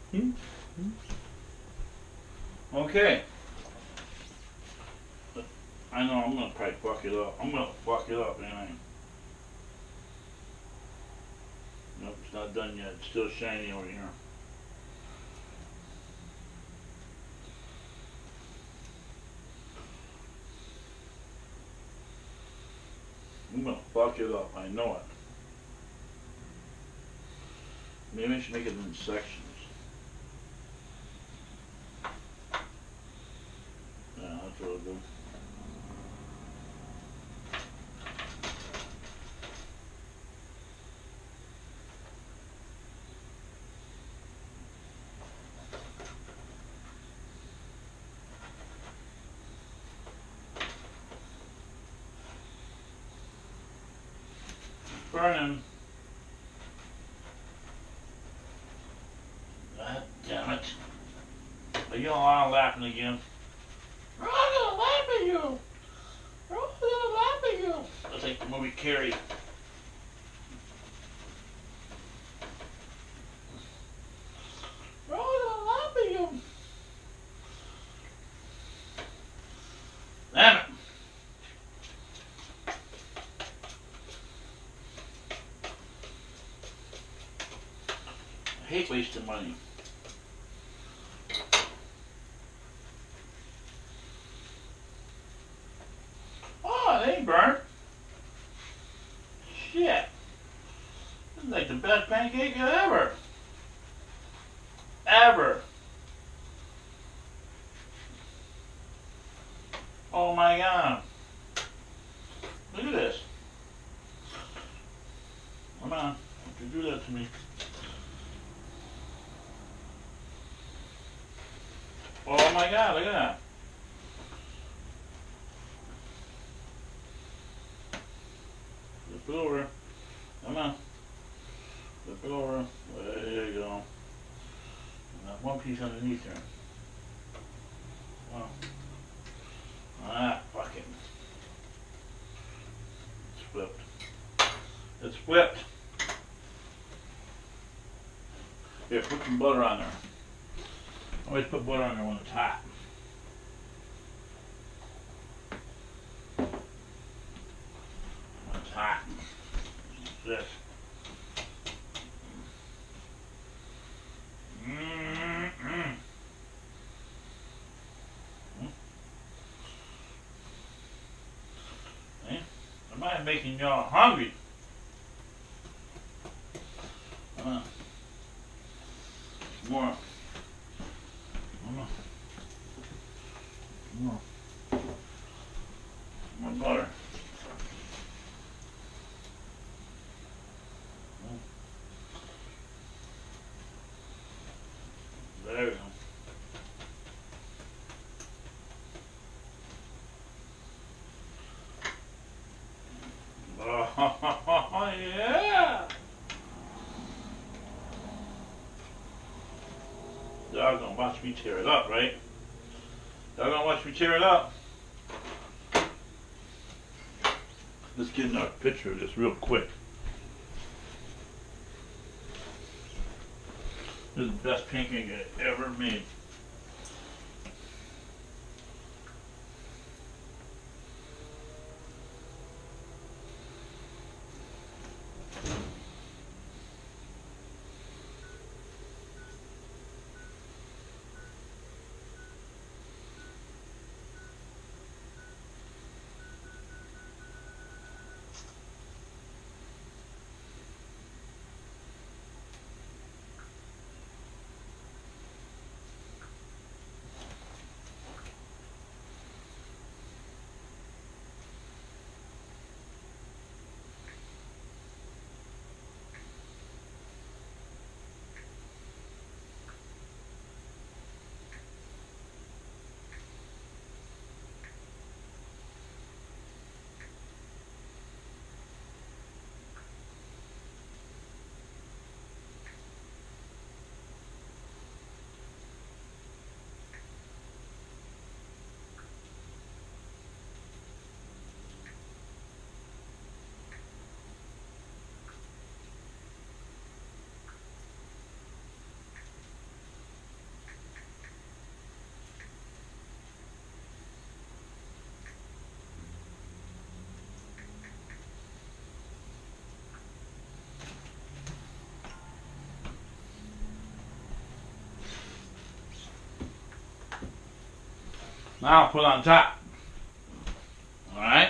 Okay. I know I'm gonna probably fuck it up. I'm gonna fuck it up, ain't I? Nope, it's not done yet. It's still shiny over here. I'm gonna fuck it up. I know it. Maybe I should make it in sections. Yeah, that's what I'll do. Burning. God damn it. Are you all laughing again? I'm gonna laugh at you. I'm gonna laugh at you. That's like the movie Carrie. I'm gonna laugh at you. Damn it. I hate wasting money. Oh, it ain't burnt. Shit. This is like the best pancake ever. Ever. Oh my god. Look at this. Come on. Don't you do that to me. Oh my god, look at that. Flip it over. Come on. Flip it over. There you go. And that one piece underneath there. Oh. Ah, fuck it. It's flipped. It's flipped. Here, put some butter on there. Always put butter on there when it's hot. When it's hot. This. Mm-mm. See? Am I making y'all hungry? Come on. More. Come on. More. More butter. There we go. Oh, yeah! Y'all gonna watch me tear it up, right? Y'all gonna watch me tear it up? Let's get another picture of this real quick. This is the best pancake I ever made. Now I'll put it on top. Alright?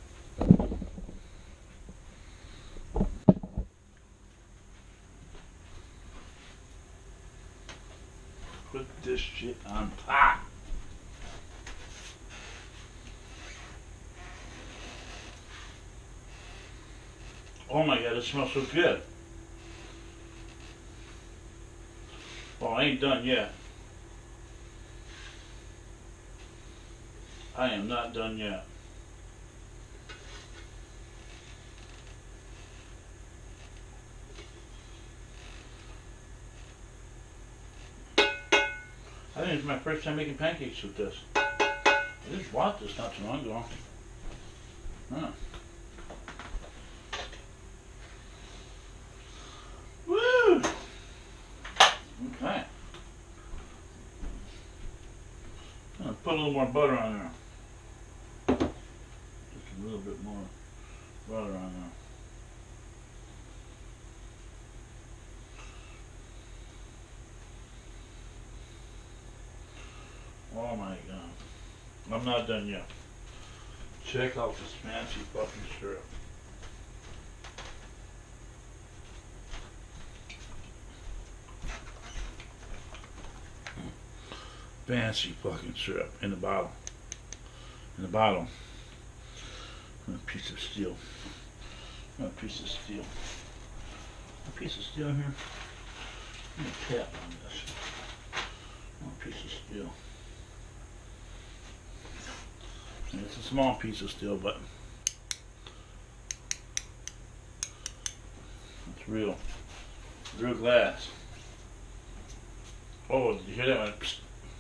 Put this shit on top. Oh my god, it smells so good. Well, I ain't done yet. I am not done yet. I think it's my first time making pancakes with this. I just bought this not too long ago. Huh. Woo! Okay. I'm gonna put a little more butter on there. Just a little bit more butter on there. Oh my god. I'm not done yet. Check out this fancy fucking syrup. Fancy fucking syrup in the bottle. In the bottle. A piece of steel. A piece of steel. A piece of steel here. I'm gonna tap on this. A piece of steel. And it's a small piece of steel, but it's real glass. Oh, did you hear that one? Psst.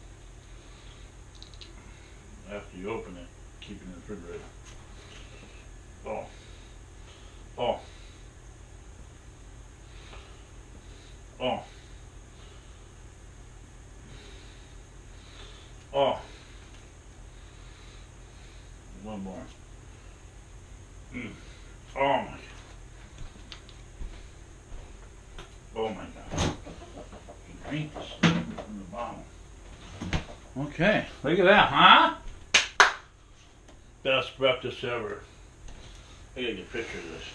After you open it, keep it in the refrigerator. Oh. Oh. Oh. Oh. One more. Oh my. Oh my god. Drink this from the bottle. Okay, look at that, huh? Best breakfast ever. I gotta get a picture of this.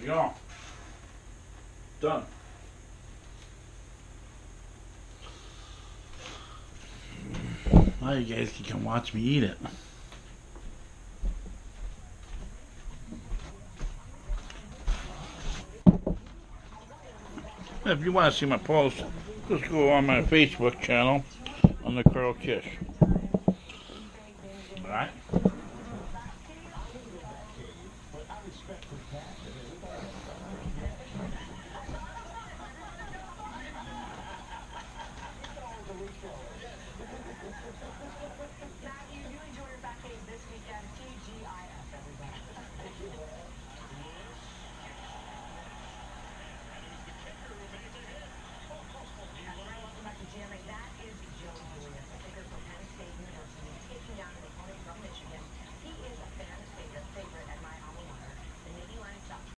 go. Done. Now you guys can come watch me eat it. If you want to see my posts, just go on my Facebook channel on the Carl Kish. Alright?